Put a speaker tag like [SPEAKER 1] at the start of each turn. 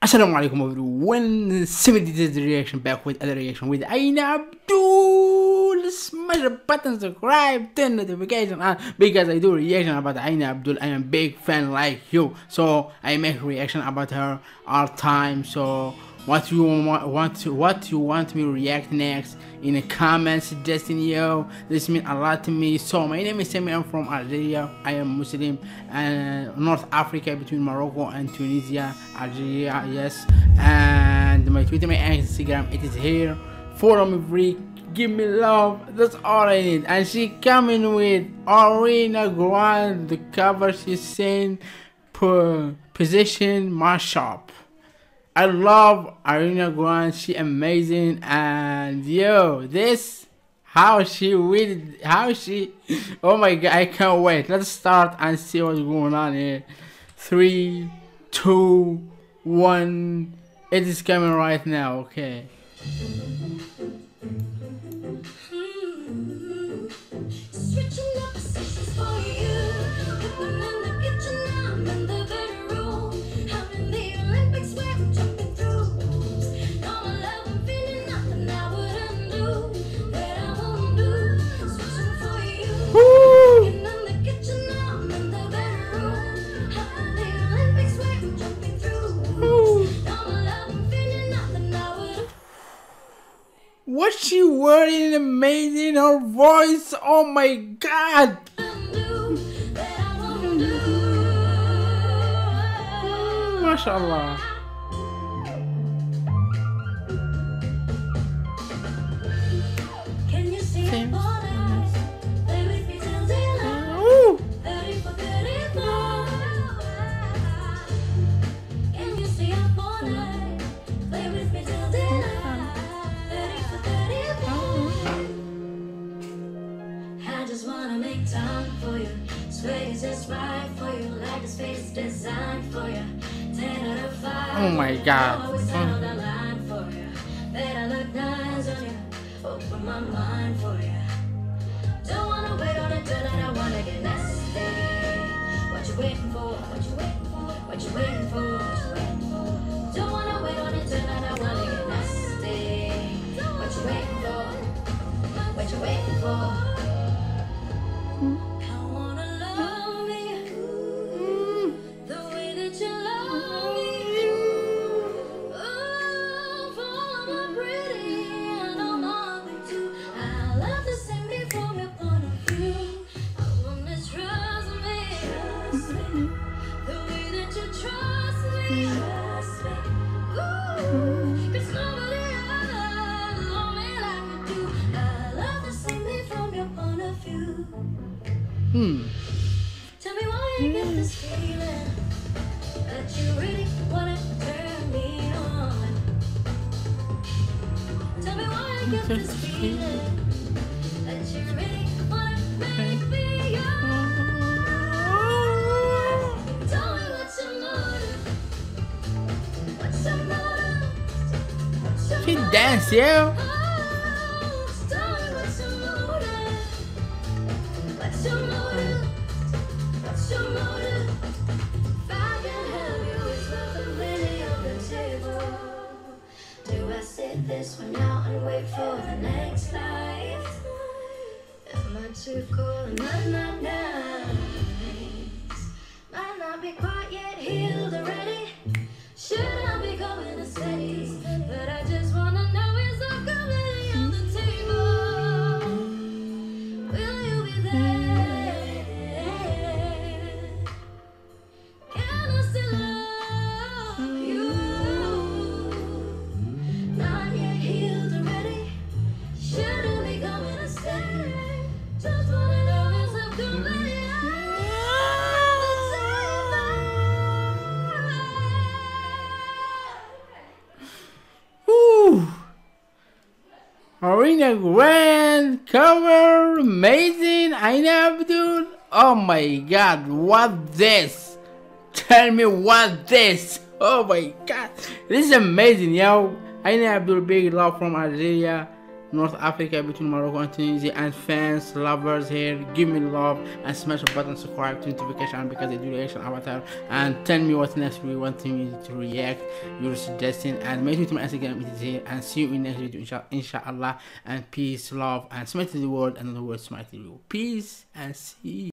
[SPEAKER 1] Assalamu alaikum everyone, 70 days reaction back with other reaction with Aina Abdul. Smash the button, subscribe, turn notification on because I do reaction about Aina Abdul. I am big fan like you, so I make reaction about her all time. So what you want me to react next in the comments suggesting yo. This means a lot to me. So my name is Sami. I'm from Algeria. I am Muslim and North Africa between Morocco and Tunisia, Algeria, yes. And my Twitter, my Instagram, it is here. Follow me free, give me love, that's all I need. And she coming with Ariana Grande. The cover she's saying position mashup. I love Ariana Grande, she amazing. And yo, this how she oh my god, I can't wait. Let's start and see what's going on here. 3, 2, 1, it is coming right now. Okay. What she wearing amazing, her voice, oh my god. MashaAllah.
[SPEAKER 2] Can you see it? Time for you, swear it's just right for you, like the space designed for you. 10 out of 5.
[SPEAKER 1] Oh my god.
[SPEAKER 2] Always on the line for you. Bet I look nice on you. Open my mind for you. Don't wanna wait on it till I wanna get nasty. What you waiting for? What you waiting for? What you waiting for? What you waiting for? Don't wanna wait on it till I wanna get nasty. What you waiting for? What you waiting for? I wanna love me the way that you love me. Oh, follow my pretty and all my way too. I love to see me from your point of view. I wanna trust me the way that you trust me. Ooh, 'cause nobody else love me like you do. I love to see me from your point of view. Tell me why you get this feeling that you really wanna turn me on. Tell me why you get this feeling that you really wanna make me yours. Tell me what's your motive? What's your motive? What's your
[SPEAKER 1] She
[SPEAKER 2] motive?
[SPEAKER 1] dance, yeah.
[SPEAKER 2] Tell me what's your motive? What's your motive? What's your motive? If I can help you, it's worth the money on the table. Do I sit this one out and wait for the next life? Am I too cool and I'm not nice? Might not be quite yet healed already. Should I be going to steady? But I just wanna know is there company on the table? Will you be there? Can I still love you? Not yet healed already. Shouldn't be going to stay. Just wanna know is there company on the
[SPEAKER 1] Woo. Ariana Grande cover, amazing. Aina Abdul, oh my god, what this? Tell me what this? Oh my god, this is amazing, yo. Aina Abdul, big love from Algeria, North Africa, between Morocco and Tunisia, and fans, lovers here. Give me love and smash the button, subscribe to notification because I do reaction avatar, and tell me what next we want me to react, your suggestion, and make me to my Instagram it is here, and see you in next video inshallah, and peace, love, and smile to the world, and the world smile to you. Peace and see you.